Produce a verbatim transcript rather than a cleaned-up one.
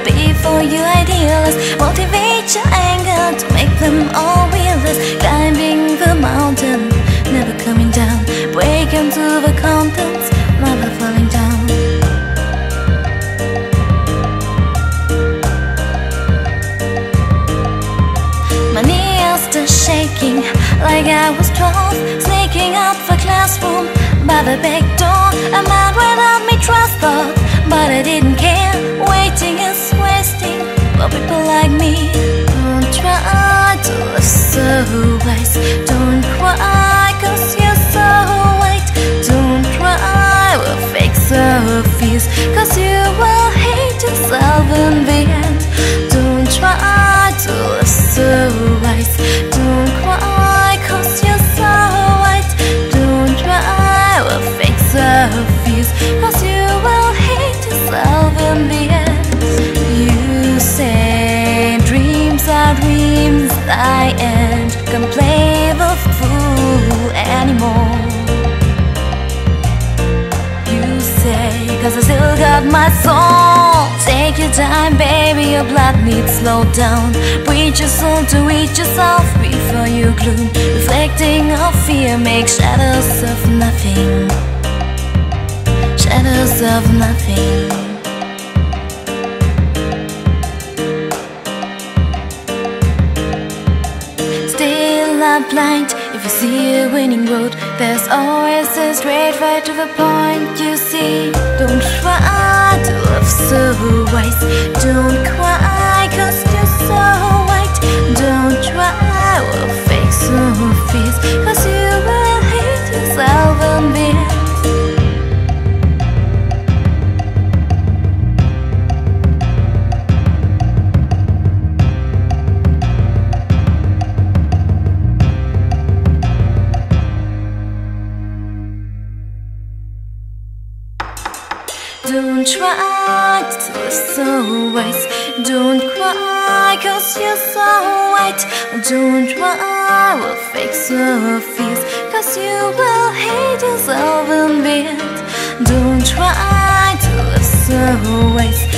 be for you idealists. Motivate your anger to make them all realists. Climbing the mountain, never coming down. Break into the contents, never falling down. My knees still shaking like I was twelve, sneaking out the classroom by the back door. A man without me trust thought, but I didn't care. Waiting is wasting for people like me. Don't try to live so wise. Don't cry cause you're so white. Don't cry with fake selfies, cause you will hate yourself in the end. Don't try to live so wise. Don't cry cause you're so white. Don't try with fake selfies, cause you will hate yourself in the end. You say dreams are dreams, I ain't gonna play the fool anymore. You say, cause I still got my soul. Take your time, baby, your blood needs slow down. Breathe your soul to reach yourself before you gloom. Reflecting of fear makes shadows of nothing. Shadows of nothing. Still not blind. If you see a winning road, there's always a straight right to the point. You see, don't try to love so wise. Don't cry cause you're so white. Don't try with fake selfies, cause you will hate yourself in the end. Don't try to live so wise. Don't cry cause you're so white. Don't try with fake selfies, cause you will hate yourself in the end. Don't try to live so wise.